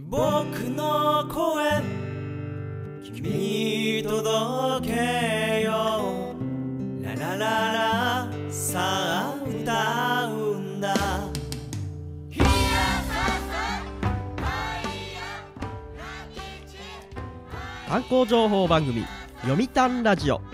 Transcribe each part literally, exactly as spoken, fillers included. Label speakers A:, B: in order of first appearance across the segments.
A: 僕の声君に届けようララララさあ歌うんだ
B: 観光情報番組読谷ラジオ。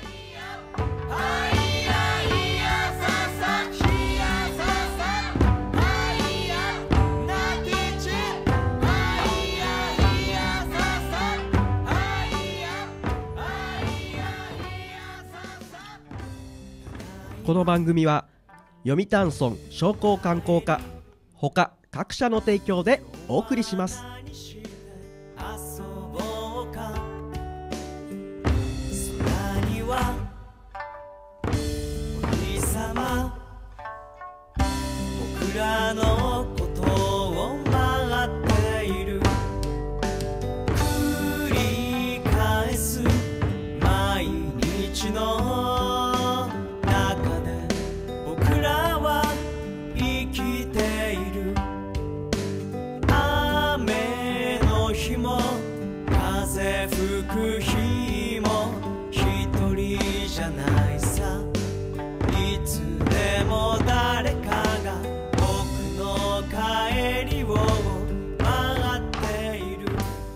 B: この番組は読谷村商工観光課ほか各社の提供でお送りします。
A: 僕らのことを待っている繰り返す毎日の中で僕らは生きている雨の日も風吹く日も一人じゃないさいつでも誰かが僕の帰りを待っている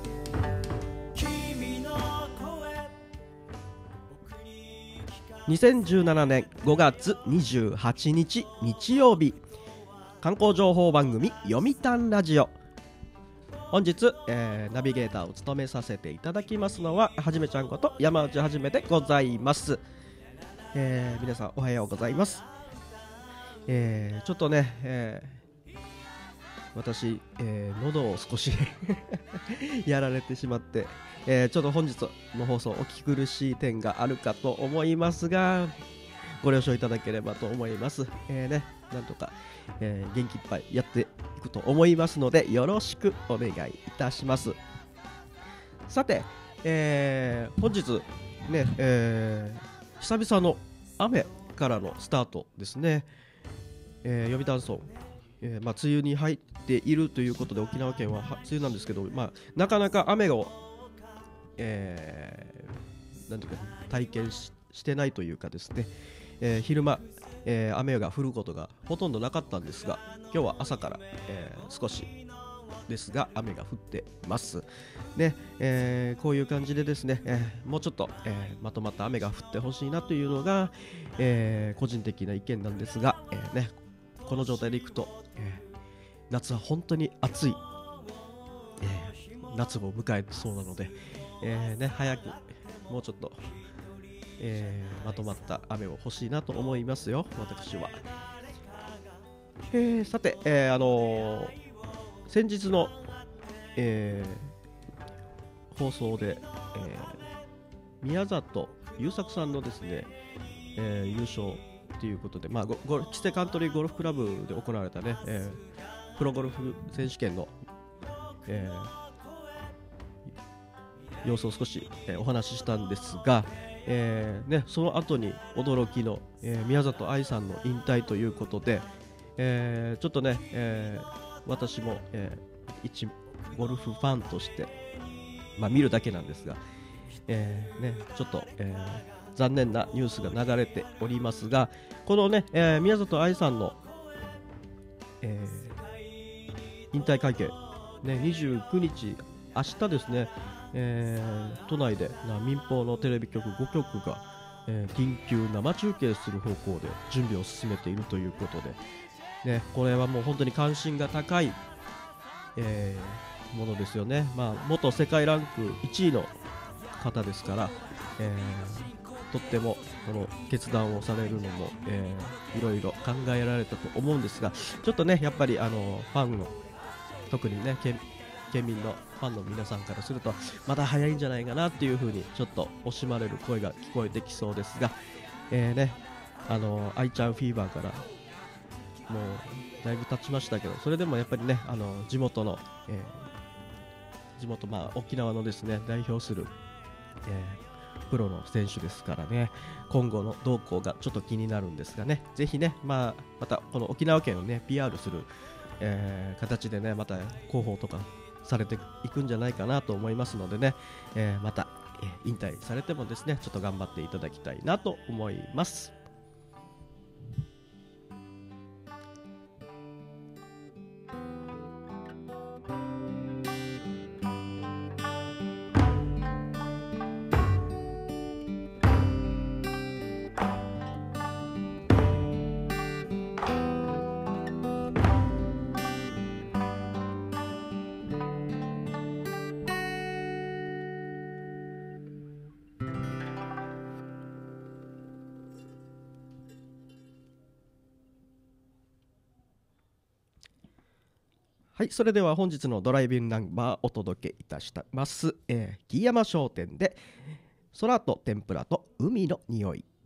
A: 君の声僕に聞か
B: にせんじゅうななねんごがつにじゅうはちにち日曜日、観光情報番組読谷ラジオ。本日、えーナビゲーターを務めさせていただきますのははじめちゃんこと山内はじめでございます。えー皆さんおはようございます。えーちょっとね、えー私、えー喉を少しやられてしまって、えーちょっと本日の放送お聞き苦しい点があるかと思いますがご了承いただければと思います。えーね、なんとか、えー元気いっぱいやっていくと思いますのでよろしくお願いいたします。さて、えー本日ね、えー久々の雨からのスタートですね。えー、読谷村、えーまあ、梅雨に入っているということで沖縄県はは梅雨なんですけど、まあ、なかなか雨を、えーなんていうか体験 し, してないというかですね、えー昼間、えー雨が降ることがほとんどなかったんですが今日は朝から、えー少しですが雨が降ってますね。えーこういう感じでですね、えーもうちょっと、えーまとまった雨が降ってほしいなというのが、えー個人的な意見なんですが、えーね、この状態でいくと、えー夏は本当に暑い、えー夏を迎えそうなので、えーね、早くもうちょっと、えーまとまった雨を欲しいなと思いますよ私は。えーさて、えーあのー先日の、えー放送で、えー宮里優作さんのですね、えー優勝ということで、まあ、ごごキセカントリーゴルフクラブで行われたね、えープロゴルフ選手権の、えー様子を少し、えーお話ししたんですが、えーね、その後に驚きの、えー宮里藍さんの引退ということで、えーちょっとね、えー私も、えー一ゴルフファンとして、まあ、見るだけなんですが、えーね、ちょっと、えー残念なニュースが流れておりますが、このね、えー宮里藍さんの、えー引退会見、ね、にじゅうくにち明日ですね、えー都内でな民放のテレビ局ごきょくが、えー緊急生中継する方向で準備を進めているということで、ね、これはもう本当に関心が高い、えーものですよね。まあ、元世界ランクいちいの方ですから、えーとってもこの決断をされるのも、えーいろいろ考えられたと思うんですが、ちょっとねやっぱりあのファンの特にね県県民のファンの皆さんからするとまだ早いんじゃないかなっていう風にちょっと惜しまれる声が聞こえてきそうですが、えーねあの愛ちゃんフィーバーからもうだいぶ経ちましたけど、それでもやっぱりねあの地元の、えー地元まあ沖縄のですね代表する、えープロの選手ですからね、今後の動向がちょっと気になるんですがね、ぜひね、まあ、またこの沖縄県をね ピーアール する、えー形でねまた広報とかされていくんじゃないかなと思いますのでね、えー、また、えー、引退されてもですねちょっと頑張っていただきたいなと思います。はい、それでは本日のドライビングナンバーお届けいたします、えー、木山商店で空と天ぷらと海の匂い。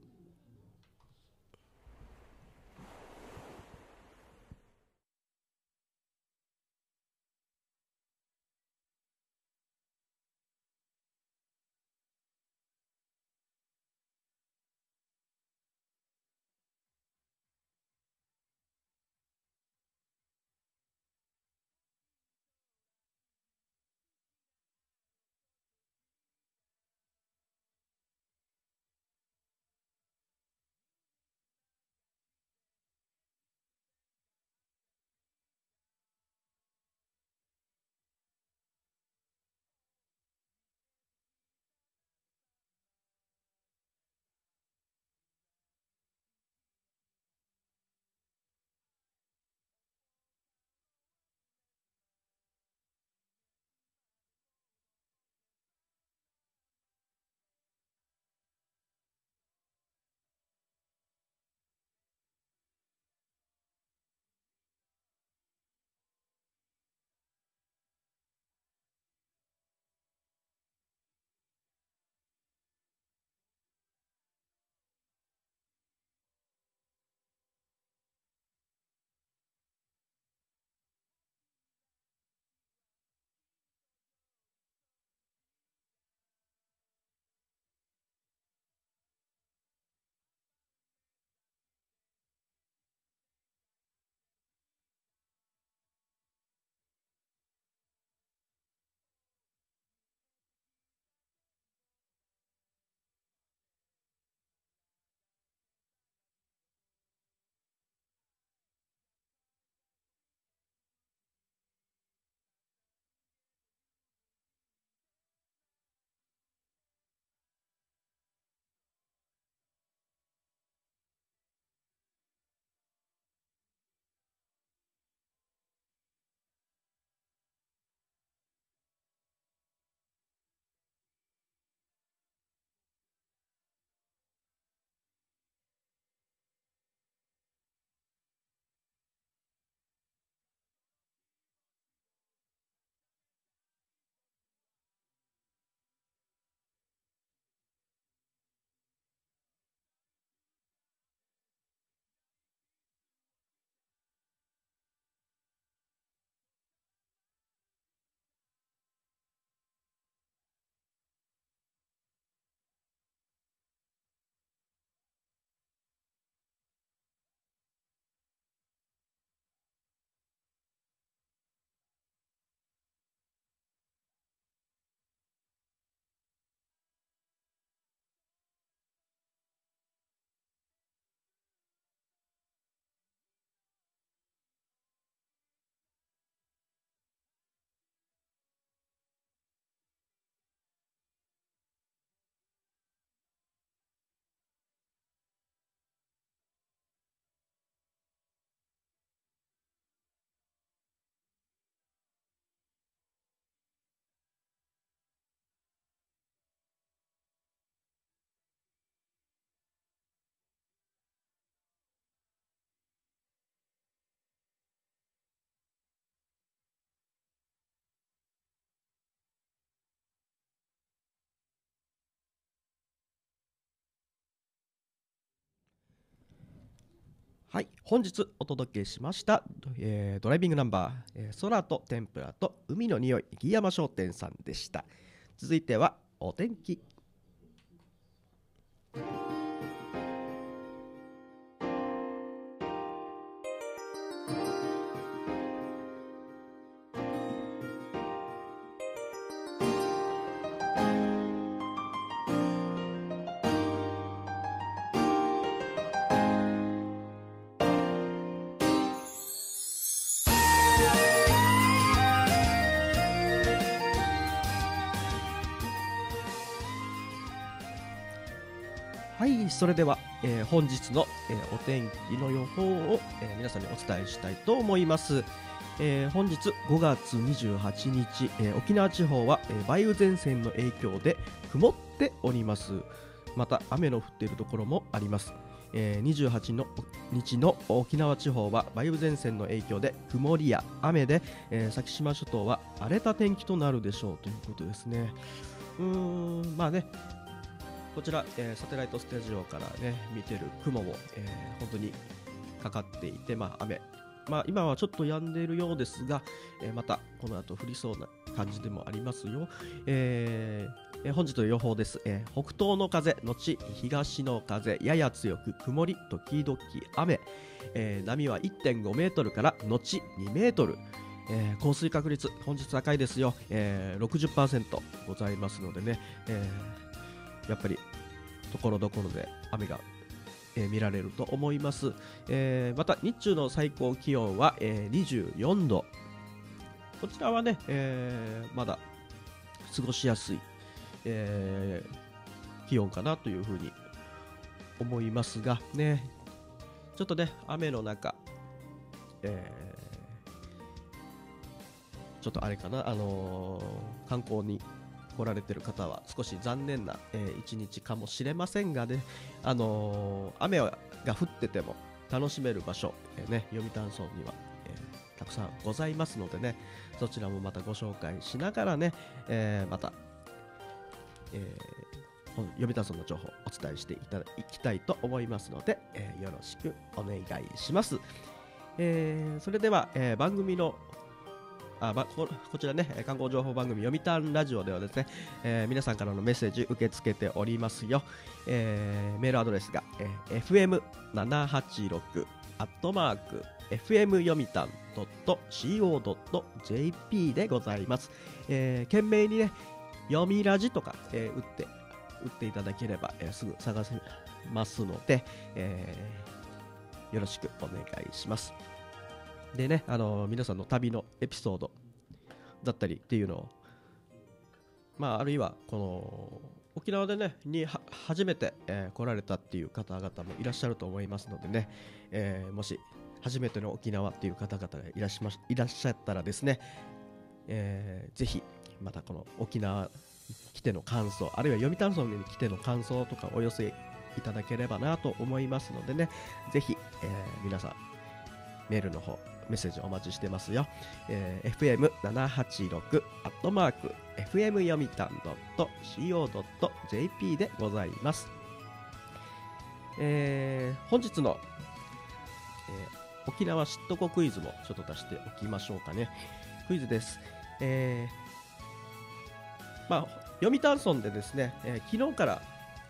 B: はい、本日お届けしました、えードライビングナンバー、えー空と天ぷらと海の匂い、木山商店さんでした。続いてはお天気。 はい、それでは、えー本日の、えーお天気の予報を、えー皆さんにお伝えしたいと思います。えー本日ごがつにじゅうはちにち、えー沖縄地方は、えー梅雨前線の影響で曇っております。また雨の降っているところもあります。えーにじゅうはちにちの沖縄地方は梅雨前線の影響で曇りや雨で、えー先島諸島は荒れた天気となるでしょうということですね。うーん、まあね、こちら、えーサテライトスタジオからね見てる雲も、えー本当にかかっていて、まあ、雨、まあ、今はちょっと止んでいるようですが、えーまたこの後降りそうな感じでもありますよ。えーえー本日の予報です。えー北東の風のち東の風やや強く曇り時々雨、えー波は いってんごメートルからのちにメートル、えー降水確率本日高いですよ、えーろくじゅっパーセント ございますのでね、えーやっぱりところどころで雨が、えー見られると思います。えーまた日中の最高気温は、えーにじゅうよんど、こちらはね、えーまだ過ごしやすい、えー気温かなというふうに思いますがね、ちょっとね雨の中、えーちょっとあれかな、あのー観光に来られてる方は少し残念な、えー一日かもしれませんがね、あのー雨が降ってても楽しめる場所、えーね、読谷村には、えーたくさんございますのでね、そちらもまたご紹介しながらね、えーまた、えーほん読谷村の情報をお伝えしていただきたいと思いますので、えーよろしくお願いします。えーそれでは、えー番組のあばここちらね、えー観光情報番組読谷ラジオではですね、えー皆さんからのメッセージ受け付けておりますよ。えーメールアドレスが、えーエフエムななはちろく アットマーク エフエム 読谷 ドット シーオー ドット ジェーピー でございます。えー懸命にね読みラジとか、えー打って打っていただければ、えーすぐ探せますので、えーよろしくお願いします。でね、あの皆さんの旅のエピソードだったりっていうのを、まあ、あるいはこの沖縄でねには初めて、えー来られたっていう方々もいらっしゃると思いますのでね、えーもし初めての沖縄っていう方々がいらっしゃまいらっしゃったらですね、えーぜひまたこの沖縄に来ての感想、あるいは読谷村に来ての感想とかお寄せいただければなと思いますのでね、ぜひ、えー皆さんメールの方メッセージお待ちしてますよ。えーエフエムななはちろく アットマーク エフエム 読谷 ドット シーオー ドット ジェーピー でございます。えー本日の、えー沖縄知っとこクイズもちょっと出しておきましょうかね。クイズです。えーまあ、読谷村でですね、えー昨日から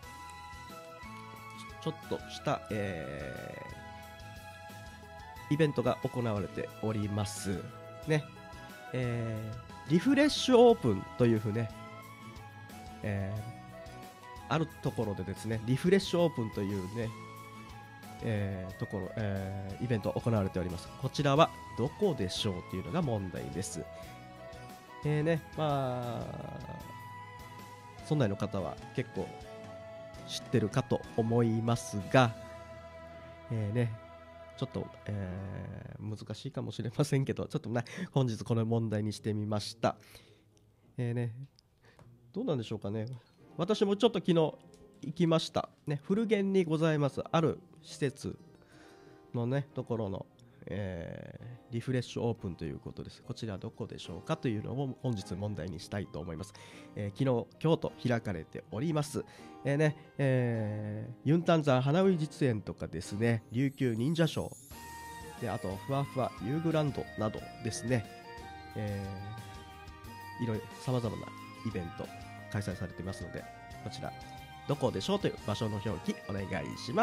B: ちょっとした、えーイベントが行われておりますね。えーリフレッシュオープンというふうね、えーあるところでですね、リフレッシュオープンというね、えーところ、えーイベント行われております。こちらはどこでしょうというのが問題です。えーね、まあそんなの方は結構知ってるかと思いますが、えーねちょっと、えー難しいかもしれませんけど、ちょっとね本日この問題にしてみました。えーねどうなんでしょうかね。私もちょっと昨日行きましたね。古源にございますある施設のねところの、えーリフレッシュオープンということです。こちらどこでしょうかというのを本日問題にしたいと思います。えー昨日今日と開かれております。えーねえーユンタン山花喰実園とかですね、琉球忍者ショーで、あとふわふわユーグランドなどですね、えーいろいろさまざまなイベント開催されていますので、こちらどこでしょうという場所の表記お願いします。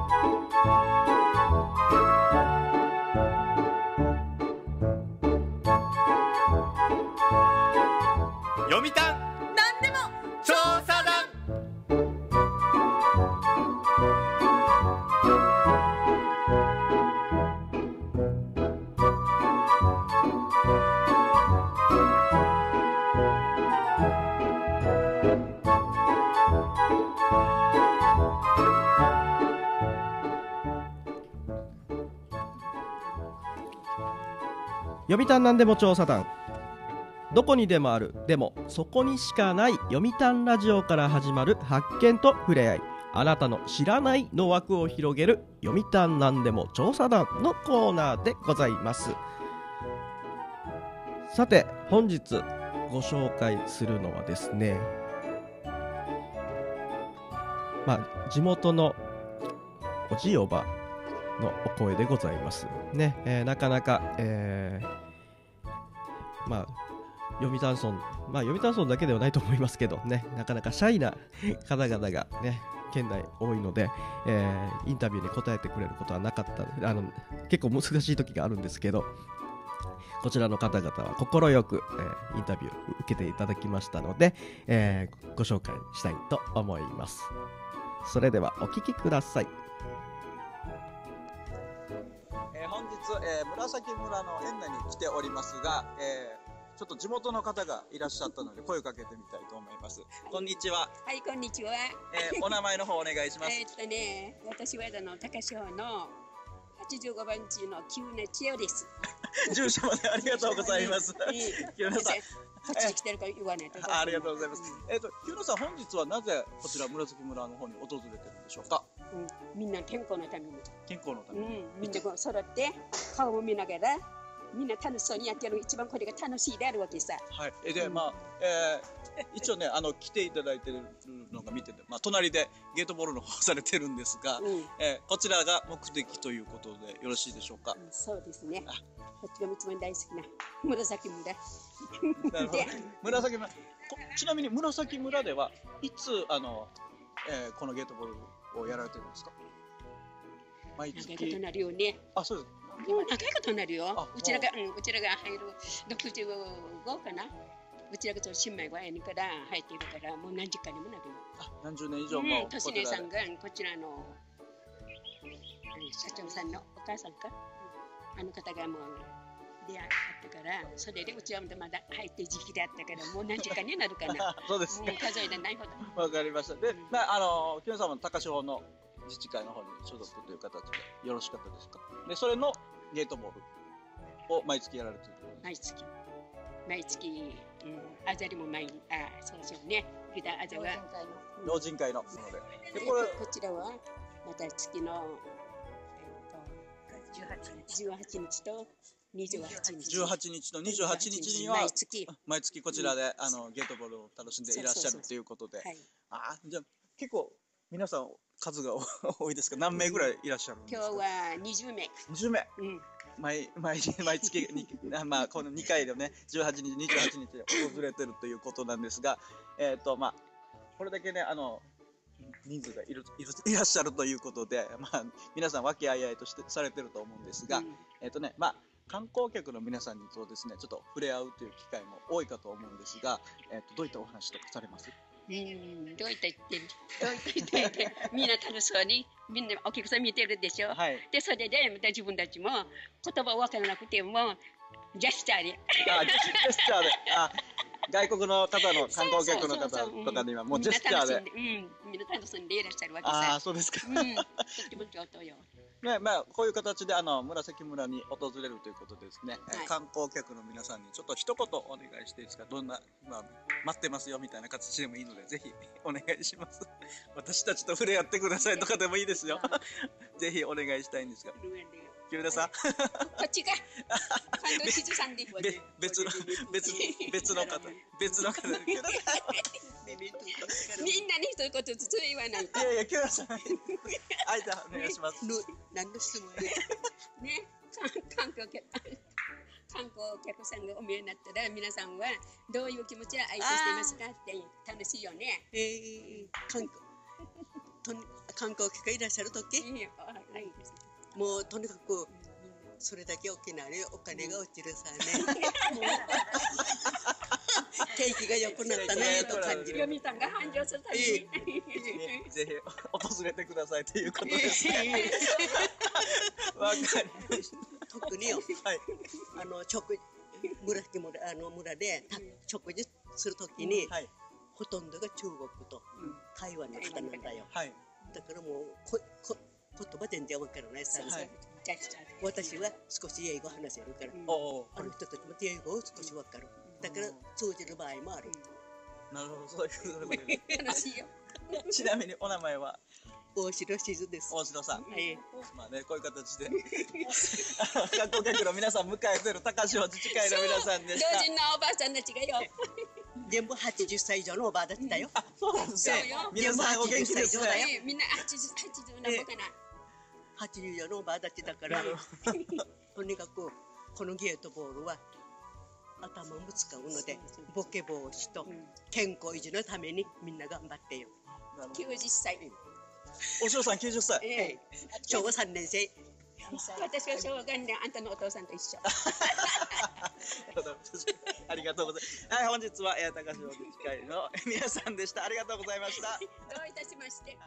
A: 読谷
C: なんでも
A: 調査団。
B: 読谷なんでも調査団。どこにでもある、でもそこにしかない読谷ラジオから始まる発見と触れ合い、あなたの知らないの枠を広げる読谷なんでも調査団のコーナーでございます。さて本日ご紹介するのはですね、まあ地元のおじいおばのお声でございますね。えー、なかなか、えー、まあ読谷村、まあ読谷村だけではないと思いますけどね、なかなかシャイな方々がね県内多いので、えー、インタビューに答えてくれることはなかった、あの結構難しい時があるんですけど、こちらの方々は快く、えー、インタビュー受けていただきましたので、えー、ご紹介したいと思います。それではお聞きください。
D: えー、本日、えー、紫村の園内に来ておりますが、えーちょっと地元の方がいらっしゃったので声をかけてみたいと思います。こんにちは。
C: はい、こんにちは。
D: えー、お名前の方お願いします。
C: えっとね、私はあの高潮のはちじゅうごばん地のキューナチオです。
D: 住所までありがとうございます。キューナさん、
C: こっちに来てるから言わないと。
D: ありがとうございます。えっとキューナさん、本日はなぜこちら紫村の方に訪れてるんでしょうか。
C: うん、みんな健康のために。
D: 健康のために。
C: うん、みんなこう揃って顔を見ながら。みんな楽しそうにやってる、一番これが楽しいであるわけさ。
D: はい。えで、うん、まあ、えー、一応ね、あの来ていただいてるのが見てて、まあ隣でゲートボールの方されてるんですが、うん、えー、こちらが目的ということでよろしいでしょうか。
C: うん、そうですね。こっちが一番大好きな紫村。
D: なるほど。紫村。ちなみに紫村ではいつあの、えー、このゲートボールをやられてるんですか。
C: 毎月。長いことなるよね。
D: あ、そうです。
C: もう長いことになるよ。うちらが、うん、うちらが入るろくじゅうごかな。うちらがちょっと新米がやにから入っているから、もう何時間にもなるよ。
D: あ、何十年以上も。
C: としねさんがこちらの社長さんのお母さんか、あの方がもう出会ったから、それでうちはまだ入って時期であったから、もう何時間になるかな。
D: そうですね。
C: 数えでないほど。
D: わかりました。で、うん、まああのキュンさんも高潮の自治会の方に所属という形でよろしかったですか。で、それのゲートボールを毎月やられている。
C: 毎月。毎月、うん、あざりも毎、あ、そうですよね。ギターあざは。
D: 老人会のもので。
C: で、これ、こちらは、また月の、えっと、じゅうはちにち。じゅうはちにちと、にじゅうはちにち。
D: じゅうはちにちとにじゅうはちにちには、毎月、毎月こちらで、あの、ゲートボールを楽しんでいらっしゃるということで。あ、じゃあ、結構、皆さん、数が多いですか。何名ぐらいいらっしゃるんですか。
C: 今日はにじゅうめい。
D: にじゅうめい。うん。毎毎毎月にまあこのにかいでねじゅうはちにちにじゅうはちにちで訪れてるということなんですが、えっとまあこれだけねあの人数がいるいるいらっしゃるということで、まあ皆さん和気あいあいとしてされてると思うんですが、うん、えっとねまあ観光客の皆さんにとですねちょっと触れ合うという機会も多いかと思うんですが、えっとどういったお話とかされます？
C: うん、どういった言ってるどういった言ってるみんな楽しそうにみんなお客さん見てるでしょ、はい、でそれでまた自分たちも言葉分からなくてもジェスチャーで
D: あジェスチャーであ外国の方の観光客の方とかにはもうジェスチャーで
C: みんな楽しんでいらっしゃるわけさ。
D: あそうですか、
C: うん、とっても上等よ
D: ねまあ、こういう形であの紫村に訪れるということでですね、はい、観光客の皆さんにちょっと一言お願いしていいですか。どんな、まあ、待ってますよみたいな形でもいいのでぜひお願いします。私たちと触れ合ってくださいとかでもいいですよ。ぜひお願いしたいんですが木村さんこ
C: っちが感動しずさんで
D: 別の別別の方別の方
C: みんなに一言ずつ言わないと。
D: いやいや木村さん間お願いします。
C: 何の質問ねね観光客観光客さんがお見えになったら皆さんはどういう気持ちで相手していますかって楽しいよね。
E: えー、観光とに観光客がいらっしゃる時、
C: いいよあいいですね
E: もうとにかくそれだけ沖縄にお金が落ちるさね。景気が良くなったねと感じる。
C: よみさんが繁盛するために
D: ねぜひ訪れてくださいということですね。わかりました。
E: 特によ、
D: はい。
E: あの食村村あの村でた食事するときに、
D: はい。
E: ほとんどが中国と台湾の方なんだよ。
D: はい。
E: だからもうここ言葉全然わからないさ、
D: はい
C: じゃあじゃあ
E: 私は少し英語話せるから、
C: うん
D: おお。
E: あの人たちも英語を少しわかる。だから通じる場合もある。
D: なるほど、そういうことで。
C: 楽しいよ
D: ちなみにお名前は
E: 大城しずです。
D: 大城さん。
E: はい。
D: まあね、こういう形であの観光客の皆さん迎えてる高潮自治会の皆さんでした。
C: 老人のおばあちゃんたちがよ
E: 全部はちじゅっさい以上のおばあたちだよ。
D: あ、そうなんですか
C: そうよ。
D: 皆さんお元気です
E: そうだよ
D: ね。
C: みんなはちじゅう、はちじゅう何ぼかな。
E: はちじゅう以上のおばあたちだから、とにかくこのゲートボールは頭も使うので、ボケ防止と健康維持のためにみんな頑張ってよ。
D: なるほど
C: きゅうじゅっさい。
D: お嬢さんきゅうじゅっさい。
C: ええ。
E: 昭和さんねん生。
C: 私は小学年あんたのお父さんと一緒。
D: ありがとうございます。はい、本日はえー高潮自治会の皆さんでした。ありがとうございました。
C: どういたしまして。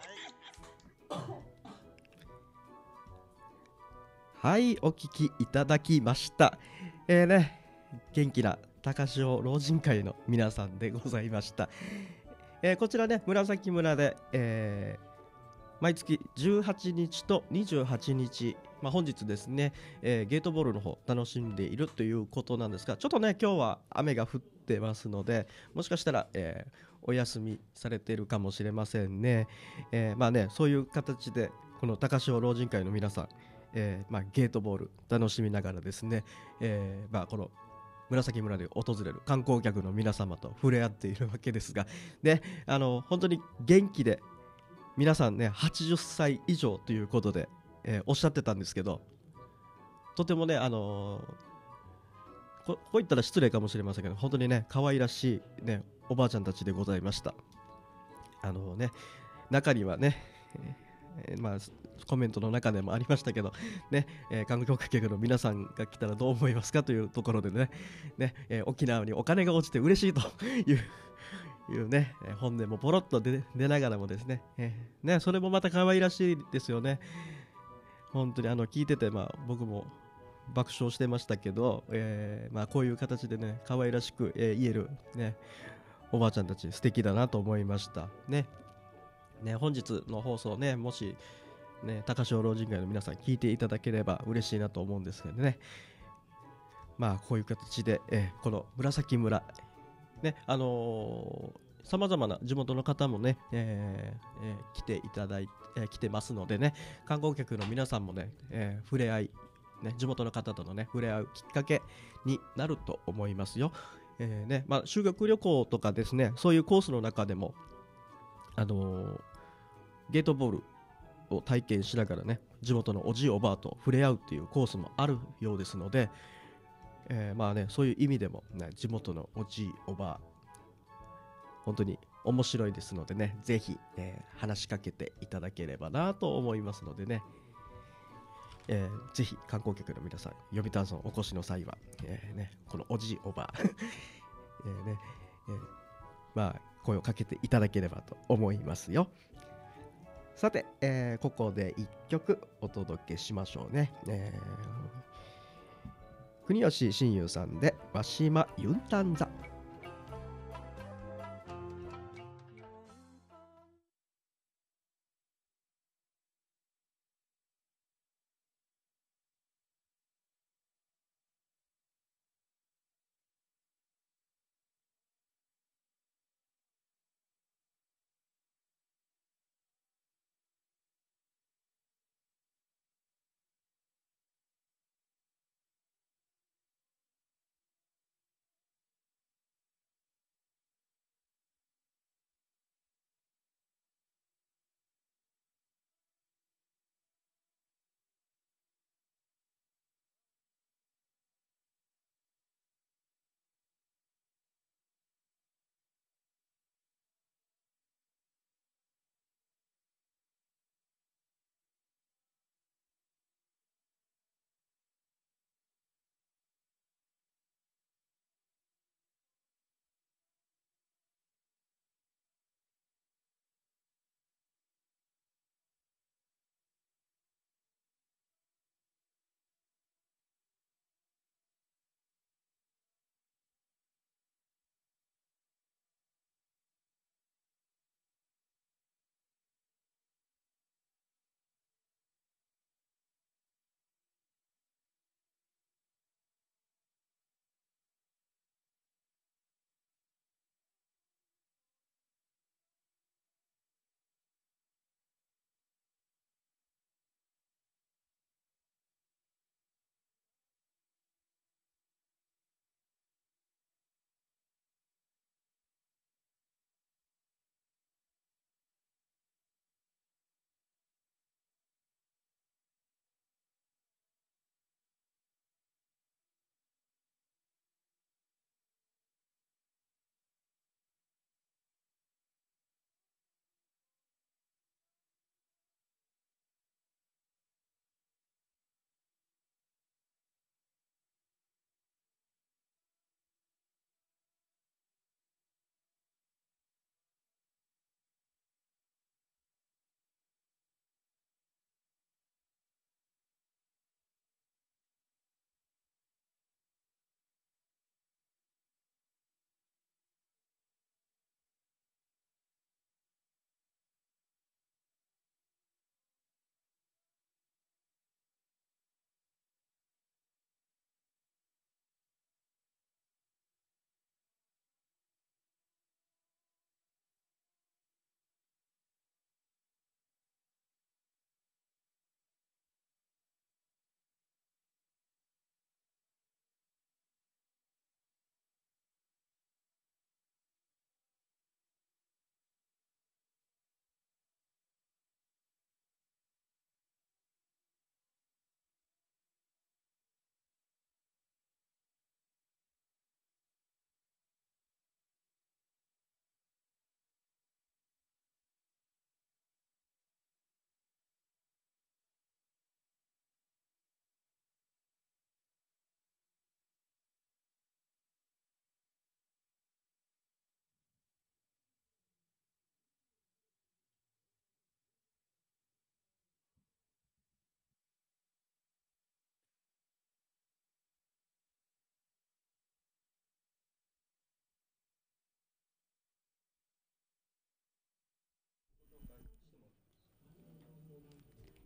B: はいお聞きいただきましたえーね元気な高潮老人会の皆さんでございました、えーこちらね紫村で、えー毎月じゅうはちにちとにじゅうはちにち、まあ、本日ですね、えーゲートボールの方楽しんでいるということなんですが、ちょっとね今日は雨が降ってますので、もしかしたら、えーお休みされているかもしれませんね、えーまあねそういう形でこの高潮老人会の皆さん、えーまあ、ゲートボール楽しみながらですね、えーまあ、この紫村で訪れる観光客の皆様と触れ合っているわけですが、ね、あの本当に元気で皆さんねはちじゅっさい以上ということで、えーおっしゃってたんですけど、とてもねあのーここう言ったら失礼かもしれませんけど、本当にね可愛らしいねおばあちゃんたちでございました。あのね中にはね、えーまあコメントの中でもありましたけどね、えー観光客の皆さんが来たらどう思いますかというところでね、ね、えー沖縄にお金が落ちて嬉しいといういうね、えー本音もポロッと出出ながらもですね、えーねそれもまた可愛らしいですよね。本当にあの聞いてて、まあ、僕も爆笑してましたけど、えーまあ、こういう形でね可愛らしく、えー言える、ね、おばあちゃんたち素敵だなと思いましたね。ね本日の放送ね、もしね高潮老人会の皆さん聞いていただければ嬉しいなと思うんですけどね、まあこういう形で、えーこの紫村ねあのさまざまな地元の方もね、えーえー来ていただいて、えー来てますのでね、観光客の皆さんもね、えー触れ合い、ね、地元の方とのね触れ合うきっかけになると思いますよ。えーねまあ、修学旅行とかですね、そういうコースの中でも、あのーゲートボールを体験しながらね地元のおじいおばあと触れ合うっていうコースもあるようですので、えーまあねそういう意味でも、ね、地元のおじいおばあ本当に面白いですのでね、ぜひ、えー話しかけていただければなと思いますのでね、えーぜひ観光客の皆さん読谷村お越しの際は、えーね、このおじいおばあ、えーねえーまあ声をかけていただければと思いますよ。さて、えーここでいっきょくお届けしましょうね。えー国吉親友さんで「わしまユンタンザ」。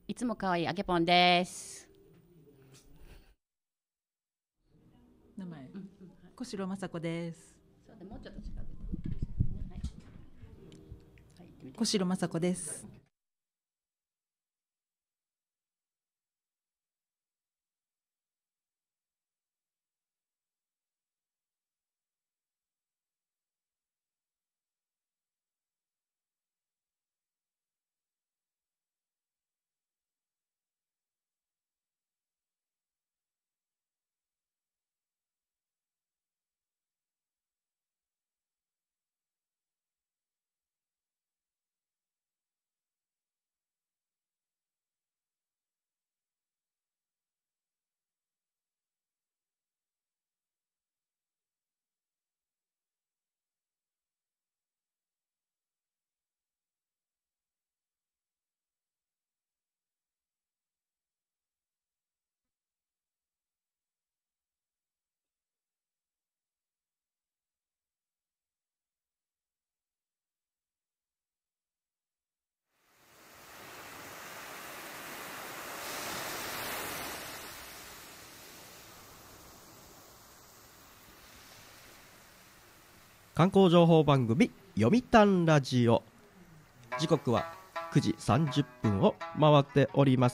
F: いつも可愛いあけぽんです。
G: 名前、うん、小城雅子です。
F: そうでもうちょっと近くで、はいはい、
G: 小城雅子です。
B: 観光情報番組読谷ラジオ、時刻はくじさんじゅっぷんを回っております。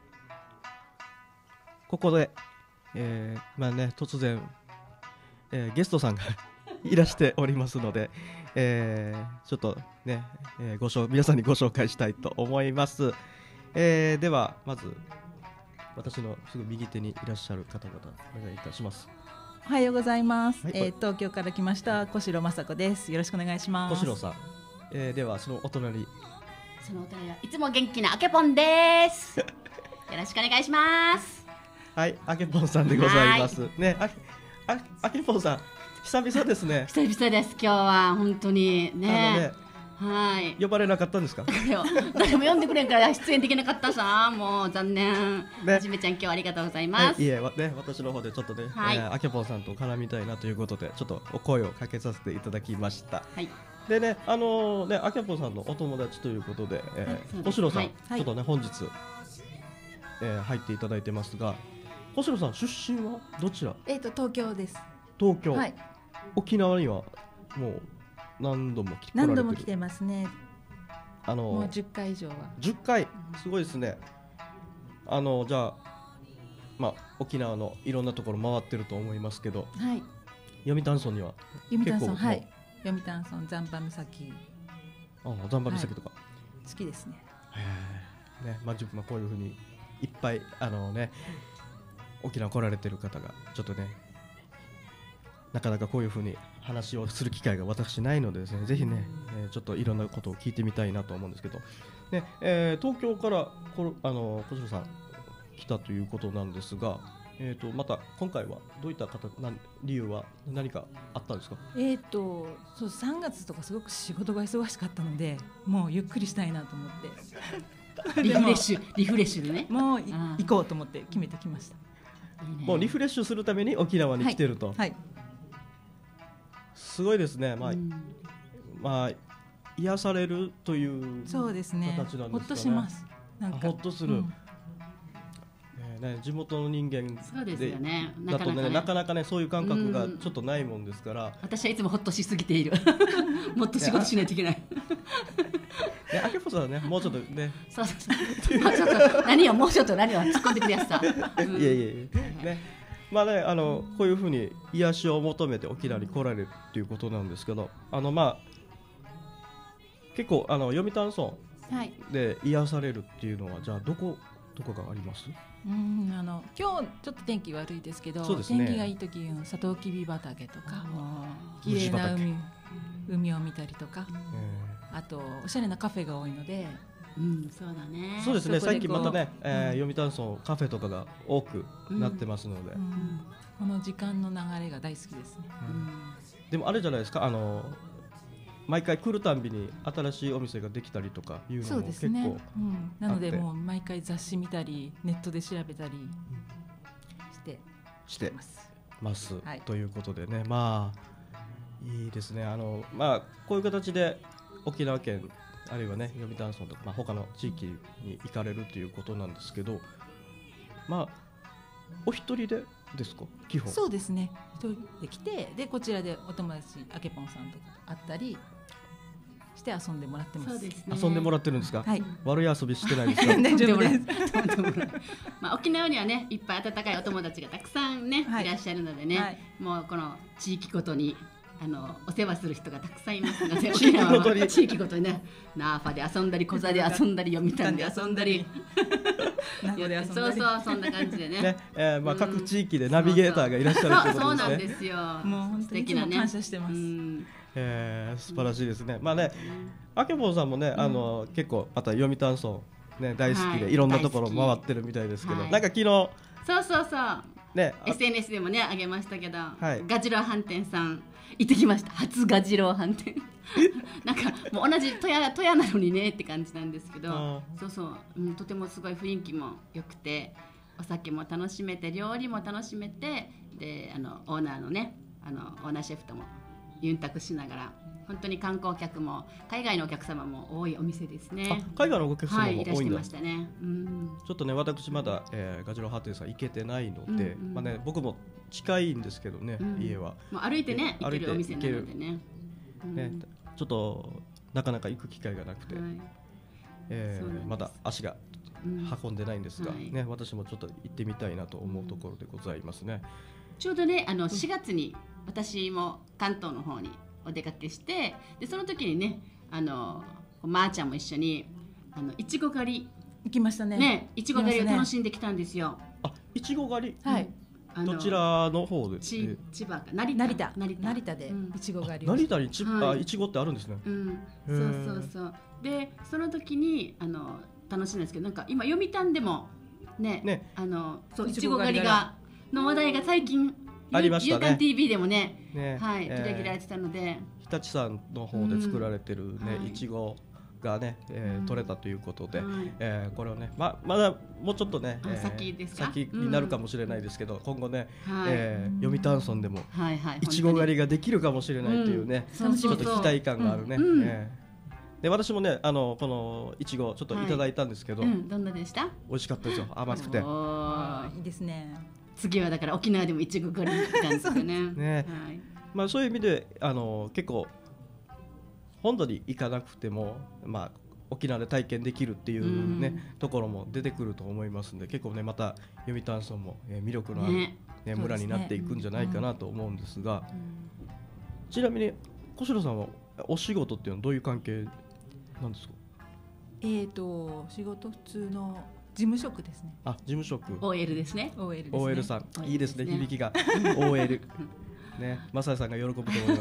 B: ここで、えー、まあね突然、えー、ゲストさんがいらしておりますので、えー、ちょっとね、えー、ごしょ皆さんにご紹介したいと思います。えー、ではまず私のすぐ右手にいらっしゃる方々お願いいたします。
G: おはようございます、
B: はい、
G: えー、東京から来ました小城雅子です。よろしくお願いします。
B: 小城さん、えー、ではそのお隣
F: そのお隣はいつも元気なあけぽんですよろしくお願いします。
B: はい、あけぽんさんでございますね。あ、あ、あけぽんさん久々ですね。
F: 久々です。今日は本当にね、
B: あのね、
F: はい、
B: 呼ばれなかったんですか？
F: 誰も呼んでくれんから出演できなかったさ。もう残念、ね、はじめちゃん今日はありがとうございます。
B: はい、いえ、ね、私の方でちょっとね、はい、えー、あけぽんさんと絡みたいなということでちょっとお声をかけさせていただきました。はい、でね、あのー、ね、あけぽんさんのお友達ということで、えー、小城さん、はい、ちょっとね本日、えー、入っていただいてますが、小城さん出身はどちら？
G: えっと東京です。
B: 東京。
G: はい、
B: 沖縄にはもう何度も来て
G: 何度も来てますね。
B: あの
G: もうじゅっかい以上は。
B: じゅっかい、すごいですね。あのじゃあ、まあ、沖縄のいろんなところ回ってると思いますけど、
G: はい、
B: 読谷村には
G: 読谷村、はい、読谷村残波岬、
B: ああ残波岬とか、
G: はい、好きですね。
B: へね、まあ、まあ、こういうふうにいっぱいあのね沖縄来られてる方がちょっとねなかなかこういうふうに話をする機会が私ないのでですね、ぜひね、えー、ちょっといろんなことを聞いてみたいなと思うんですけど、ね、えー、東京からこあの小城さん来たということなんですが、えー、とまた今回はどういった方なん理由は何かあったんですか？
G: えーとそうさんがつとかすごく仕事が忙しかったので、もうゆっくりしたいなと思って
F: リフレッシュリフレッシュでね、
G: もう行こうと思って決めてきました。
F: いいね、
B: もうリフレッシュするために沖縄に来てると、
G: はいはい、
B: すごいですね。まあ、うん、まあ癒されるという形なんですかね。
G: ほっとします。なんか
B: ほっとする、うん、ね、地元の人間で
F: そうですよね、
B: だとね、なかなかねそういう感覚がちょっとないもんですから、うん、
F: 私はいつもほっとしすぎているもっと仕事しないといけない
B: ね、あけぽさんはねもうちょっとね
F: そうそうそう、あ、ちょっと何をもうちょっと何を突っ込んでくるやつさ、
B: うん、いやいやいやね、まあね、あのこういうふうに癒しを求めて沖縄に来られるっていうことなんですけど、あのまあ結構あの読谷村で癒されるっていうのは、はい、じゃあどこどこがあります？
G: うん、あの今日ちょっと天気悪いですけど、そうですね、天気がいい時のサトウキビ畑とか綺麗な 海, 海を見たりとか、あとおしゃれなカフェが多いので、
F: うん、そうだね。
B: そうですね。最近またね、えー、読谷村カフェとかが多くなってますので、うんうん、
G: この時間の流れが大好きですね。
B: うん、でもあれじゃないですか、あの毎回来るたんびに新しいお店ができたりとかいうのも結構、ね、
G: うん、なのでもう毎回雑誌見たりネットで調べたりして
B: してます、はい、ということでね、まあいいですね。あのまあこういう形で沖縄県あるいはね読谷村とか、まあ、他の地域に行かれるということなんですけど、まあお一人でですか基本。
G: そうですね、一人で来て、でこちらでお友達あけぽんさんとか会ったりして遊んでもらってます。
F: そうですね、
B: 遊んでもらってるんですか、
G: はい、
B: 悪い遊びしてないですか
G: 大丈夫です
F: まあ沖縄にはねいっぱい温かいお友達がたくさんね、はい、いらっしゃるのでね、はい、もうこの地域ごとにあのお世話する人がたくさんいますので、
B: 地域ごとに
F: 地域ごとにね、ナーファで遊んだり、小座で遊んだり、読谷で遊んだり、そうそうそんな感じでね。ね、
B: えー、まあ各地域でナビゲーターがいらっしゃるということですね。
F: そうなんですよ。
G: もう本当にいつも感謝してます。
B: えー、素晴らしいですね。まあね、あけぽんさんもね、あの結構また読谷村ね大好きでいろんなところ回ってるみたいですけど、なんか昨日
F: そうそうそう。
B: ね、
F: エスエヌエス でもねあげましたけど、はい、ガジロウ飯店さん行ってきました。初ガジロウ飯店なんかもう同じ富谷富谷なのにねって感じなんですけど、そうそう、うん、とてもすごい雰囲気も良くて、お酒も楽しめて料理も楽しめて、であのオーナーのねあのオーナーシェフともユンタクしながら、本当に観光客も海外のお客様も多いお店ですね。
B: 海外のお客様も多いんだ。
F: はい、いらしてましたね。うん、
B: ちょっとね私まだ、えー、ガジロウ飯店さん行けてないので、うんうん、まあね僕も近いんですけどね、うん、家は。
F: もう歩いてね行けるお店なのでね。
B: ね、ちょっとなかなか行く機会がなくて、はい、えー、まだ足が運んでないんですが、うん、ね、はい、私もちょっと行ってみたいなと思うところでございますね。
F: うん、ちょうどねあのしがつに私も関東の方にお出かけして、でその時にねあのまーちゃんも一緒にあのいちご狩り
G: 行きましたね。
F: ね、いちご狩りを楽しんできたんですよ。
B: あ、いちご狩り。
G: はい。
B: どちらの方で？
F: 千葉か成
G: 田成田成田でいちご狩り。
B: 成田にいちごってあるんですね。
F: うん。そうそうそう。でその時にあの楽しんだんですけど、なんか今読谷でもね、ねあのそういちご狩りがの話題が最近
B: ありましたね。
F: ユータン ティーブイ でもね、ね、はい、取り上げられてたので、
B: 日立さんの方で作られてるね、いちごがね、えー、取れたということで、うん、えー、これをね、ままだもうちょっとね、えー、
F: 先ですか？
B: 先になるかもしれないですけど、うん、今後ね、はい、えー、読谷村でもいち
F: ご
B: 狩りができるかもしれないというね、うん、ちょっと期待感があるね。うんうん、えー、で私もねあのこのいちごちょっといただいたんですけど、はい、うん、
F: どんなでした？
B: 美味しかったですよ。甘くて。
G: いいですね。
F: 次はだから沖縄でもいちご狩りに来たんですよね。
B: ね、はい、まあそういう意味であの結構本土に行かなくてもまあ沖縄で体験できるっていうね、うん、ところも出てくると思いますので、結構ねまた読谷村も、えー、魅力のある、ねね、村になっていくんじゃないかなと思うんですが、うんうん、ちなみに小城さんはお仕事っていうのはどういう関係なんですか？
G: えーと仕事普通の事務職ですね。
B: あ、事務職。
F: オーエル ですね。
G: オーエル ですね。
B: オーエル さん、いいですね、響きが。オーエル。ね、マサイさんが喜ぶと思います。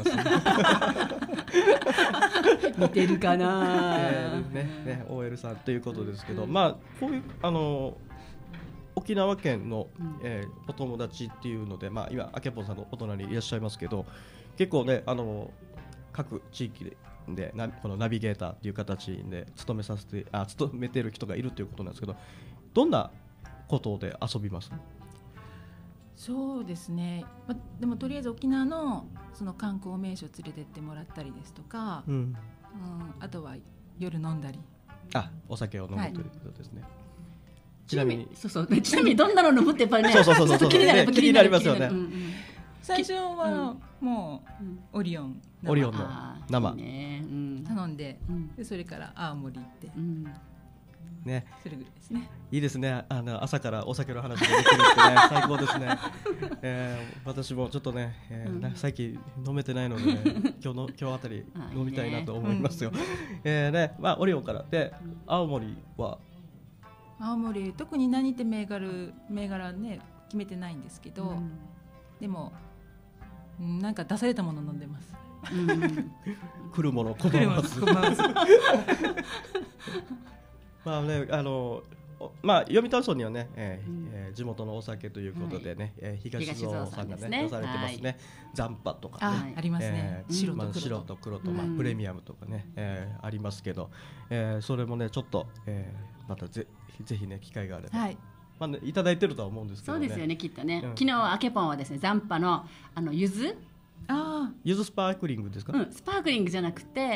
F: 似てるかな。
B: えー、ね、ね、オーエル さんということですけど、まあこういうあの沖縄県の、えー、お友達っていうので、まあ今あけぽんさんのお隣にいらっしゃいますけど、結構ねあの各地域で。でなこのナビゲーターという形で勤めさせてあ勤めている人がいるということなんですけど、どんなことで遊びます？
G: そうですね、ま、でもとりあえず沖縄のその観光名所連れてってもらったりですとか、うんうん、あとは夜飲んだり、
B: あ、お酒を飲む、はい、ということですね。
F: ちなみにそうそうちなみにどんなの飲むってやっぱりね、
B: そうそうそうそう
F: 気になる、
B: ね、気になりますよね。うんうん、
G: 最初はもうオリオン
B: オリオンの生、
G: ね、うん、頼んで、うん、でそれから青森行って、うん、
B: ね、
G: それぐらいですね。
B: いいですね。あの朝からお酒の話ができるってね最高ですね。えー、私もちょっとね、えーうん、最近飲めてないので、ね、今日の今日あたり飲みたいなと思いますよ。いいね、えーね、まあオリオンからで青森は
G: 青森特に何って銘柄銘柄ね決めてないんですけど、うん、でもなんか出されたもの飲んでます。うん、
B: 来るもの拒まず。まあね、あのまあ読谷村にはね、えーうんえー、地元のお酒ということでね、はい、えー、東蔵さんがね、ね出されてますね。残波、はい、とかね、
G: あ、ありますね。えー、白と黒と、まあ、
B: 白と黒と、まあ、プレミアムとかね、えー、ありますけど、えー、それもねちょっと、えー、またぜぜひね機会があれば。はい、まあね、いただいてるとは思うんですけどね。
F: そうですよね、きっとね。うん、昨日あけぽんはですね、残波のあの柚子、
G: あ、
B: 柚子スパークリングですか？
F: うん、スパークリングじゃなくて、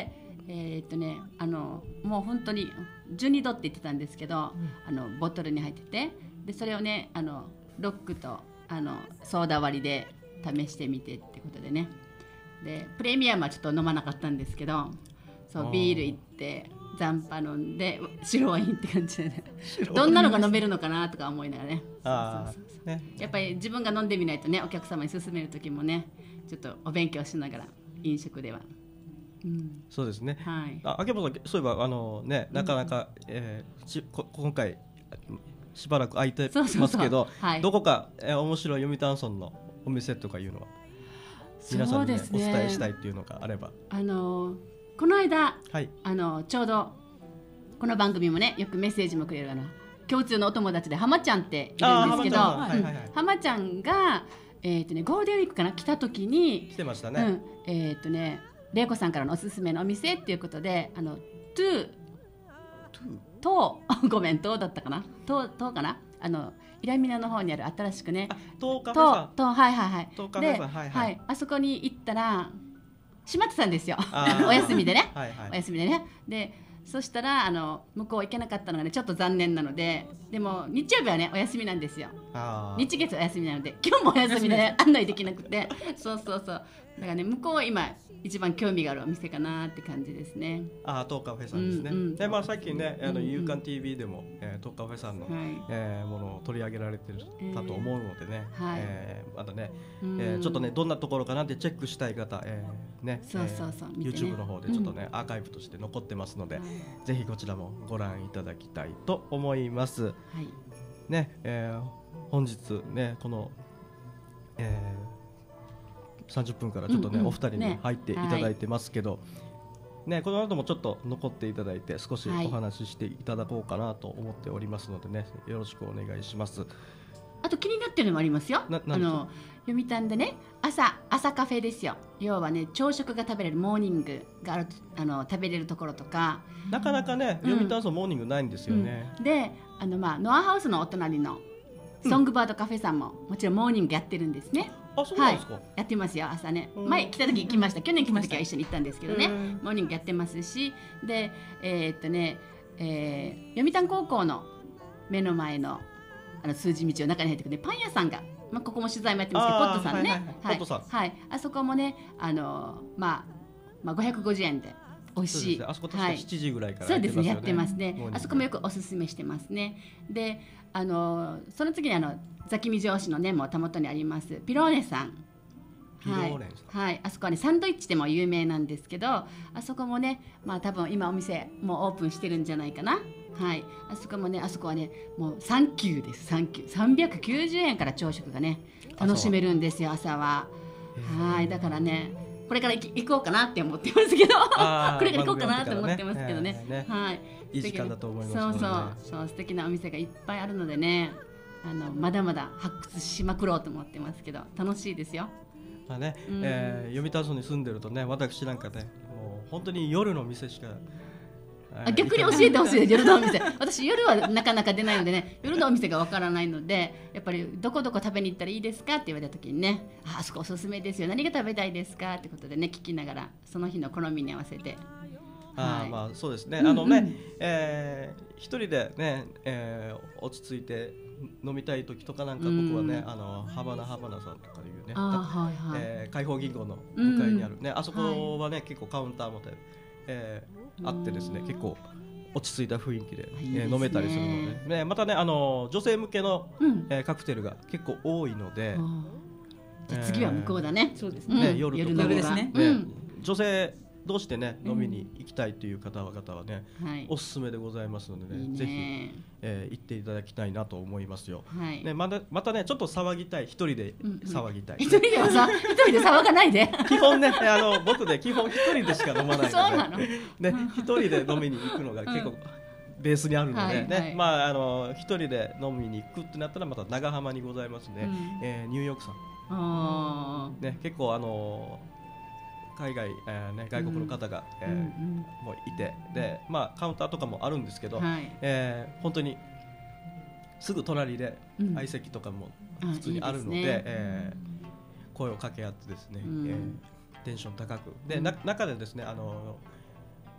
F: えーっとね、あのもう本当にじゅうにどって言ってたんですけど、うん、あのボトルに入ってて、でそれをねあのロックとあのソーダ割りで試してみてってことでね、でプレミアムはちょっと飲まなかったんですけど、そうビール行って残波飲んで白ワインって感じで、ね、どんなのが飲めるのかなとか思いながらね、あそうそうそう、ね、やっぱり自分が飲んでみないとね、お客様に勧める時もねちょっとお勉強しながら飲食では、
B: うん、そうですね、
F: はい、
B: あ秋元さんそういえばあの、ね、なかなか、うんえー、しこ今回しばらく空いてますけど、はい、どこか、えー、面白い読谷村のお店とかいうのは皆さんに、ねね、お伝えしたいっていうのがあれば、
F: あのー、この間、
B: はい、
F: あのちょうどこの番組もねよくメッセージもくれるあの共通のお友達で浜ちゃんっているんですけど、浜ちゃんが、えーとね、ゴールデンウィークかな来た時に
B: 来てましたね、
F: うんえーとね、玲子さんからのおすすめのお店っていうことで、あのトゥーとごめんとだったかなととかなあのイラミナの方にある新しくね
B: とカフェさん
F: とはいはいはい
B: とカフェさんはいはい、
F: はい、あそこに行ったら閉まってたんですよお休みでねはい、はい、お休みでねでそしたらあの向こう行けなかったのがねちょっと残念なので、でも日曜日はねお休みなんですよ。日月お休みなので今日もお休みで、ね、案内できなくてそうそうそうだからね向こうは今一番興味があるお店かなって感じですね。
B: ああトーカフェさんですね、うんうん、でまあ最近ねあの夕刊 ティーブイ でも、えー、トーカフェさんの、はいえー、ものを取り上げられてるかと思うのでね、えーはいえー、またね、えー、ちょっとねどんなところかなってチェックしたい方、えー、ね
F: そうそうそう、
B: えー、YouTube の方でちょっとね、うん、アーカイブとして残ってますので、はい、ぜひこちらもご覧いただきたいと思います、はいねえー、本日ねこの、えー、さんじゅっぷんからちょっとね、うんうん、お二人に入っていただいてますけど、ねね、この後もちょっと残っていただいて少しお話ししていただこうかなと思っておりますのでね、よろしくお願いします。
F: あと気になってるのもありますよ。あの読谷でね 朝, 朝カフェですよ。要はね朝食が食べれるモーニングがあるあの食べれるところとか
B: なかなかね、うん、読谷村モーニングないんですよね、
F: うん、であの、まあ、ノアハウスのお隣のソングバードカフェさんも、うん、もちろんモーニングやってるんですね。
B: あ、そうなんですか、
F: はい、やってますよ朝ね。前来た時行きました。去年来た時は一緒に行ったんですけどね、モーニングやってますしで、えー、っとね、えー、読谷高校の目の前のあの数字道を中に入ってくる、ね、パン屋さんが、まあ、ここも取材もやってますけどポットさんね、はいはいはい、あそこもねあの、まあ、まあごひゃくごじゅうえんで美味しい、
B: ね、あそこ確かしちじぐらいから
F: やってますよね。そうですね、やってますね。あそこもよくおすすめしてますね。であのその次にあのザキミ城市のねもうたもとにありますピローネさん、
B: ピローネさん、
F: はいはい、あそこはねサンドイッチでも有名なんですけど、あそこもねまあ多分今お店もうオープンしてるんじゃないかな。はい、あそこもねあそこはねもうサンキューですサンキューさんびゃくきゅうじゅうえんから朝食がね楽しめるんですよ朝は。はいだからねこれから行こうかなって思ってますけどこれから行こうかなって思ってますけどね、ねはい、
B: いい時間だと思いますので、ね、
F: そうそうそう素敵なお店がいっぱいあるのでねあのまだまだ発掘しまくろうと思ってますけど楽しいですよ。
B: まあねうんえー、読谷村に住んでるとね私なんかねもう本当に夜の店しか
F: あ逆に教えてほしい夜のお店私夜はなかなか出ないのでね夜のお店がわからないのでやっぱりどこどこ食べに行ったらいいですかって言われた時にね あ, あそこおすすめですよ何が食べたいですかってことでね聞きながらその日の好みに合わせて
B: あ、はい、まあそうですね、うんうん、あのね、えー、一人でね、えー、落ち着いて飲みたい時とかなんか僕はね、うん、あのハバナハバナさんとかいうね、はいはいえー、開放銀行の向かいにあるね、うん、あそこはね、はい、結構カウンターも、えーあってですね結構落ち着いた雰囲気で、いいで、ねえー、飲めたりするので、ね、またねあの女性向けの、うんえー、カクテルが結構多いので、
F: じゃあ次は向こうだね、
B: えー、そうですね、うん、夜とか
F: 夜ですね、
B: ねうん、女性同士でね飲みに行きたいという方々はね、うん、おすすめでございますのでね、いいねぜひ、えー、行っていただきたいなと思いますよ、はいね、またまたねちょっと騒ぎたい一人で騒ぎたい、
F: うんうん、一人ではさ一人で騒がないで
B: 基本ねあの僕で基本一人でしか飲まないので
F: そうなの、
B: ね、一人で飲みに行くのが結構、うんベースにあるので、ねはいはい、まああの一人で飲みに行くってなったらまた長浜にございますね、うんえー、ニューヨークさん
F: あ、
B: ね、結構あの海外、えーね、外国の方が、うんえーうんうん、もういてで、まあ、カウンターとかもあるんですけど、はいえー、本当にすぐ隣で相席とかも普通にあるので、うんいいねえー、声を掛け合ってですね、うんえー、テンション高くで、うん、な中でですねあの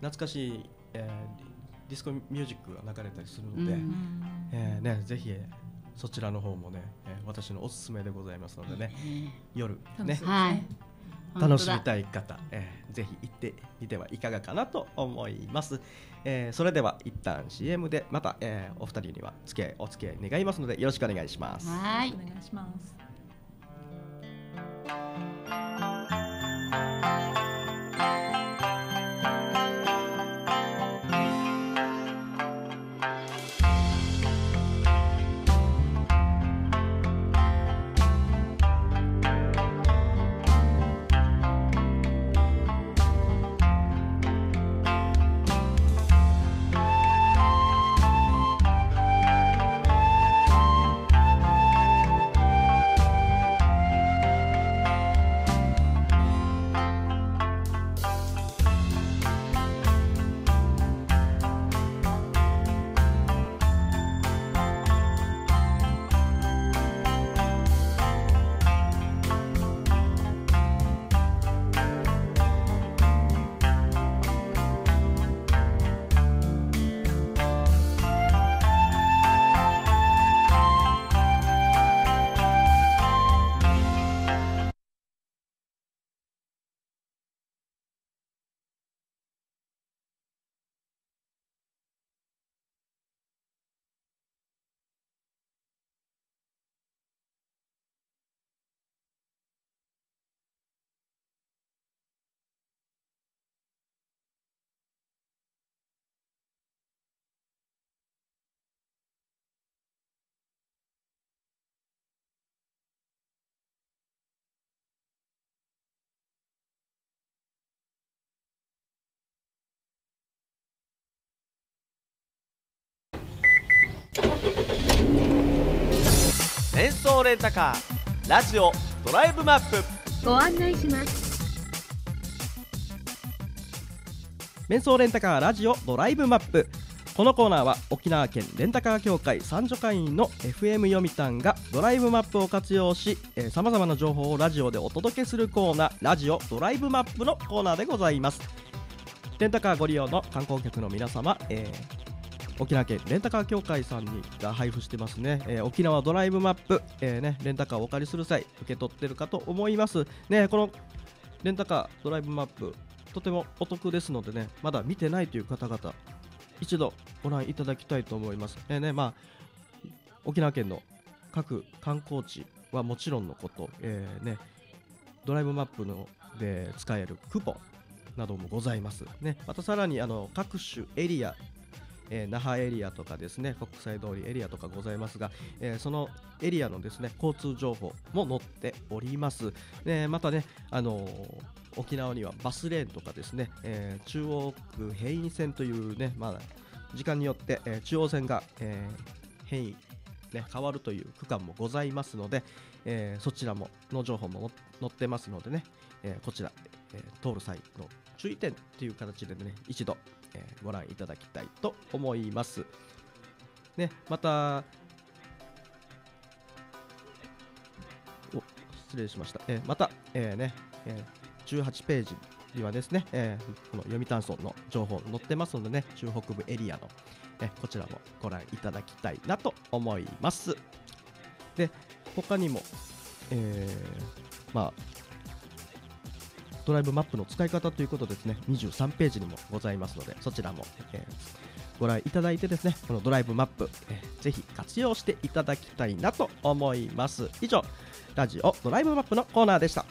B: 懐かしい、えー、ディスコミュージックが流れたりするので、うんえーね、ぜひそちらの方もね、えー、私のおすすめでございますのでね、うん、夜ね、はい、楽しみたい方、えー、ぜひ行ってみてはいかがかなと思います、えー、それでは一旦 シーエム でまた、えー、お二人には付き合いお付き合い願いますのでよろしくお願いします。
F: はい、
G: お願いします。
A: 演奏レンタカーラジオドライブマップ
H: ご案内します。
B: メンソーレンタカーラジオドライブマップ。このコーナーは沖縄県レンタカー協会三助会員の エフエム 読谷がドライブマップを活用しさまざまな情報をラジオでお届けするコーナー、ラジオドライブマップのコーナーでございます。レンタカーご利用の観光客の皆様、えー沖縄県レンタカー協会さんにが配布してますね、えー、沖縄ドライブマップ、えーね、レンタカーをお借りする際受け取ってるかと思いますね。このレンタカードライブマップとてもお得ですのでね、まだ見てないという方々一度ご覧いただきたいと思います、えーねまあ、沖縄県の各観光地はもちろんのこと、えーね、ドライブマップので使えるクーポンなどもございますね。またさらにあの各種エリア、えー、那覇エリアとかですね、国際通りエリアとかございますが、えー、そのエリアのですね交通情報も載っております、えー、またね、あのー、沖縄にはバスレーンとかですね、えー、中央区変異線というね、まあ、時間によって、えー、中央線が、えー、変異、ね、変わるという区間もございますので、えー、そちらもの情報も載ってますのでね、えー、こちら、えー、通る際の注意点という形でね一度えー、ご覧いただきたいと思います、ね、またお失礼しました、えー、また、えーねえー、じゅうはちページにはですね、えー、この読谷村の情報載ってますのでね、中北部エリアの、えー、こちらもご覧いただきたいなと思います。で他にも、えー、まあドライブマップの使い方ということですね、にじゅうさんページにもございますので、そちらも、えー、ご覧いただいてですね、このドライブマップ、えー、ぜひ活用していただきたいなと思います。以上、ラジオドライブマップのコーナーでした。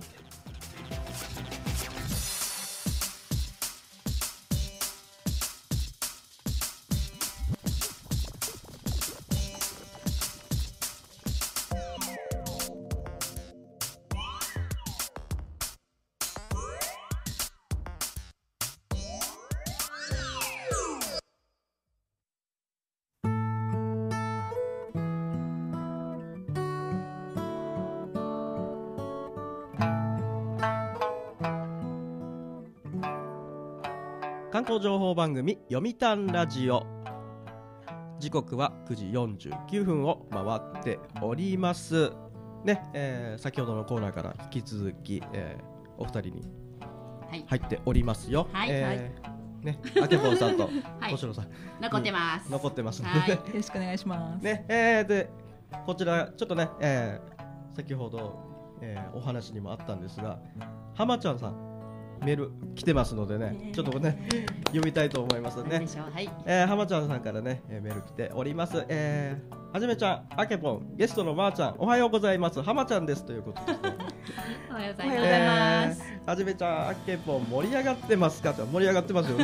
B: 観光情報番組読谷ラジオ、時刻はくじよんじゅうきゅうふんを回っておりますね、えー、先ほどのコーナーから引き続き、えー、お二人に入っておりますよ、はいえーはい、 ね、あけぼんさんと小城さん
F: 残ってます。
B: 残ってますの
G: で、
B: で、
G: よろしくお願いします。
B: ね、えー、でこちらちょっとね、えー、先ほど、えー、お話にもあったんですが、浜ちゃんさんメール来てますのでね、ちょっとね読みたいと思いますね。
F: はい、
B: えー、浜ちゃんさんからね、えー、メール来ております。えー、はじめちゃん、あけぽん、ゲストのまーちゃん、おはようございます。浜ちゃんですということですね。
F: おはようございます。
B: えー、はじめちゃん、あけぽん盛り上がってますかって盛り上がってますよね。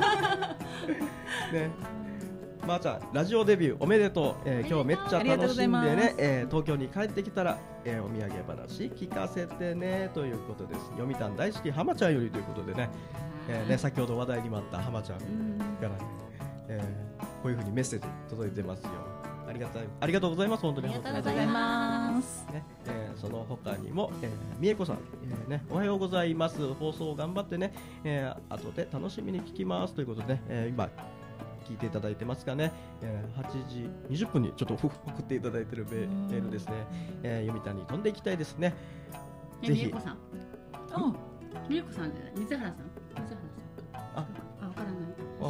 B: ね。まーちゃん、ラジオデビューおめでとう、えー、今日めっちゃ楽しんでね、えー、東京に帰ってきたら、えー、お土産話聞かせてねということです。読みたん大好き浜ちゃんよりということでね、えー、ね先ほど話題にもあった浜ちゃんから、えー、こういうふうにメッセージ届いてますよ。ありがたい、ありがとうございます。本当に
F: ありがとうございます。
B: ね、えー、その他にも、えー、みえこさん、えーね、おはようございます。放送頑張ってね、えー、後で楽しみに聞きますということで、ね、えー、今聞いていただいてますかね、えー、はちじにじゅっぷんにちょっと送っていただいているメールですね、えー、読谷に飛んでいきたいですね。
F: ぜひ。みえこさん。あ、みえこさんじゃない、水原さん。水原さん。あ、あ、わからない。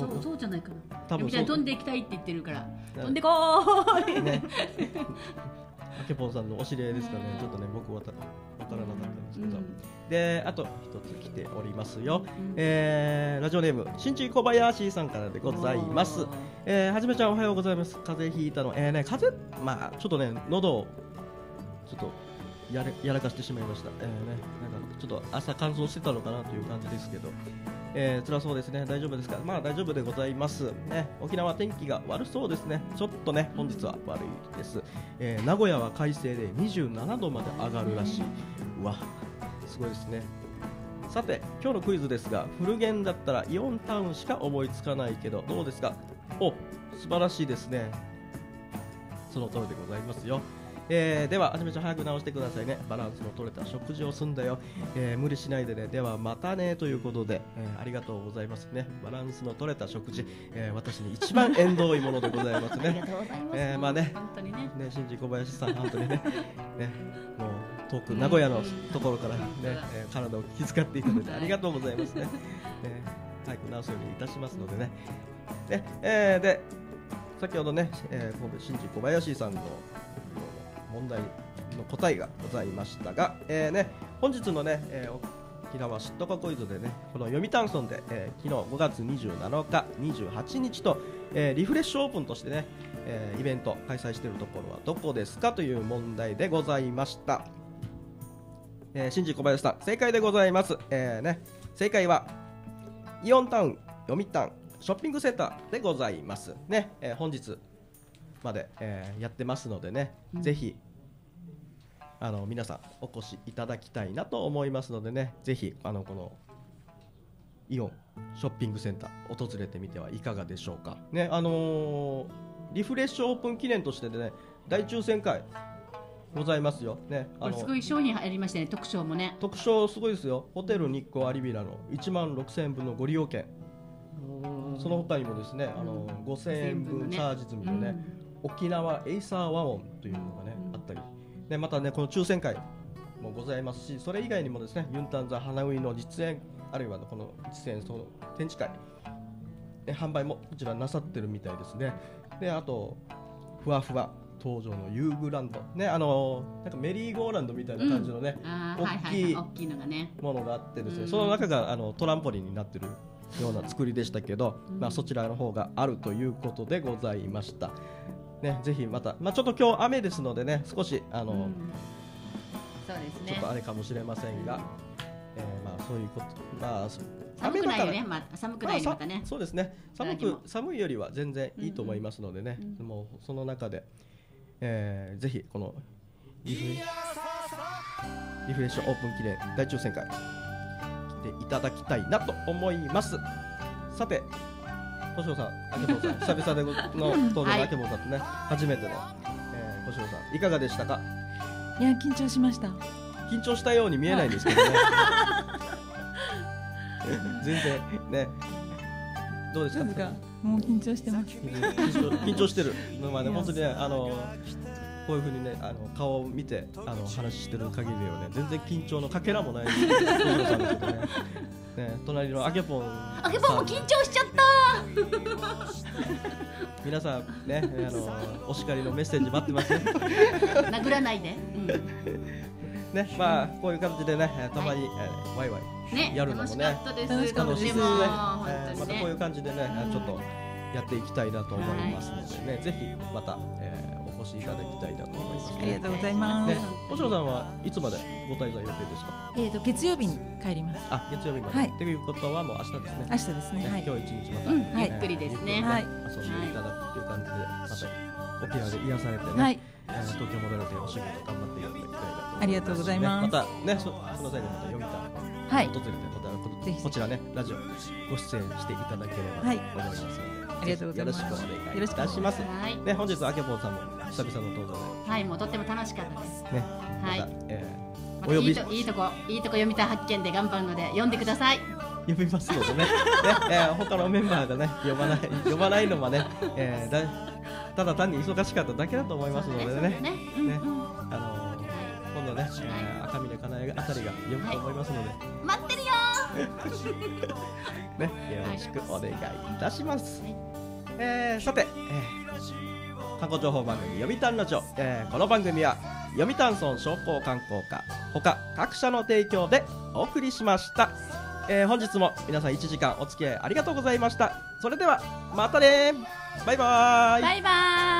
F: そう、そうじゃないかな。多分飛んでいきたいって言ってるから、飛んでこーい。ね。あけぽんさんのお知り合いですかね。ちょっとね、僕はわからなかったんですけど。で、あと一つ来ておりますよ。えー、ラジオネーム新地小林さんからでございます。えー、はじめちゃんおはようございます。風邪ひいたの、えーね、風邪、まあちょっとね喉をちょっとやれやらかしてしまいました。えーね、なんかちょっと朝乾燥してたのかなという感じですけど、えー、辛そうですね。大丈夫ですか？まあ大丈夫でございますね。沖縄天気が悪そうですね。ちょっとね本日は悪いです。えー、名古屋は快晴でにじゅうななどまで上がるらしい。うわ、すごいですね。さて今日のクイズですが、フルゲンだったらイオンタウンしか思いつかないけどどうですか？お、素晴らしいですね。その通りでございますよ。えー、でははじめちゃん早く直してくださいね。バランスの取れた食事をすんだよ、えー、無理しないでね。ではまたねということで、えー、ありがとうございますね。バランスの取れた食事、えー、私に一番縁遠いものでございますね。 ありがとうございます。
B: えー、まあね、
F: 本当にね、ね、
B: 新次小林さん本当にね、ね、もう遠く名古屋のところからね、えー、体を気遣っていただいてありがとうございますね。ね、早く直すようにいたしますのでね。で、えー、で先ほどね、えー、神戸新次小林さんの問題の答えがございましたが、えーね、本日のね、えー、沖縄知っとかクイズでね、この読谷村で、えー、昨日ごがつにじゅうなのか、にじゅうはちにちと、えー、リフレッシュオープンとしてね、えー、イベント開催しているところはどこですかという問題でございました。えー、新次小林さん正解でございます。えーね、正解はイオンタウン読谷ショッピングセンターでございますね。えー、本日まで、えー、やってますのでね、うん、ぜひあの皆さんお越しいただきたいなと思いますのでね、ぜひあのこのイオンショッピングセンター訪れてみてはいかがでしょうかね。あのー、リフレッシュオープン記念としてでね、大抽選会ございますよね。
F: あのすごい商品入りましたね。特賞もね、
B: 特賞すごいですよ。ホテル日光アリビラのいちまんろくせんえんぶんのご利用券、その他にもですね、あのごせんえんぶんチャージ済みのね、うん、沖縄エイサー和音というのがね、うん、あったり、ね、またねこの抽選会もございますし、それ以外にもですねユンタンザ花ウイの実演、あるいはこの実演その展示会、ね、販売もこちらなさってるみたいですね。であとふわふわ登場の遊具ランドね、あのー、なんかメリーゴーランドみたいな感じのね、うん、大きいものがあってですね、その中があのトランポリンになってるような作りでしたけど、うん、まあ、そちらの方があるということでございました、ね、ぜひまた、まあ、ちょっと今日雨ですのでね、少しあの、うん、
F: そうですね、
B: ちょっとあれかもしれませんが、えー、まあそういうこと、まあ
F: 寒くないよね、まあ、寒くないよまたね、
B: そうですね、寒く寒いよりは全然いいと思いますのでね、うんうん、もうその中で、えー、ぜひこのリフレ、リフレッシュオープン記念大抽選会来ていただきたいなと思います。さて小城さん、あけぼうさん久々での登場のあけぼうさんとね、はい、初めての、えー、小城さんいかがでしたか？
G: いや緊張しました。
B: 緊張したように見えないんですけどね全然ね、どうですか？
G: もう緊張してます。
B: 緊張、緊張してる。まあね、本当にね、あのこういう風にねあの顔を見てあの話してる限りはね全然緊張のかけらもない小城さんですけどね。ね隣のあけぽん
F: あけぽんも緊張しちゃった。
B: 皆さんねあのお叱りのメッセージ待ってますよ。
F: 殴らないで。うん、
B: ねまあこういう感じでねたまに、はいえー、ワイワイ
F: ね
B: やるのもね
F: 楽しかったです。
B: 楽しいですね。
F: ね
B: えー、またこういう感じでねちょっとやっていきたいなと思いますのでね、はい、ぜひまた、えー、お越しいただきたいなと思います、ね。
G: ありがとうございます。
B: ね、おしろさんはいつまでご滞在予定ですか？
G: えっと月曜日に帰ります。
B: あ、月曜日まで。
G: はい。
B: ということはもう明日ですね。
G: 明日ですね。はい。
B: 今日一日また、
F: うん、ゆっくりですね。
B: はい。遊んでいただくっていう感じで、また沖縄で癒されてね。はい。えー、東京戻れてお仕事頑張ってやっていきたいなと思います。
G: ありがとうございます。
B: またね、そその際にまた読みたい。はい。訪れてまたこちらねラジオご出演していただければと思いますので。
G: ありがとうございます。
B: よろしくお願いいたします。はい。ね、本日あけぽんさんも久々の登場で。
F: はい、もうとっても楽しかったです。
B: ね。
F: はい。
B: また、え
F: ー、お呼びいいといいとこいいとこ読みたい発見で頑張るので読んでください。
B: 呼びますのでね。ね、えー、他のメンバーがね呼ばない呼ばないのはね、えー、だただ単に忙しかっただけだと思いますのでね。ね。ね。うんうん、あのー、今度ね、えー、赤嶺かなえあたりが呼ぶと思いますので。はい、
F: 待ってるよ
B: ね、よろしくお願いいたします。はい、えー、さて、えー、観光情報番組読谷ラジオ、えー、この番組は読谷村商工観光課他各社の提供でお送りしました。えー、本日も皆さんいちじかんお付き合いありがとうございました。それではまたね、バイバーイ。
F: バイバーイ。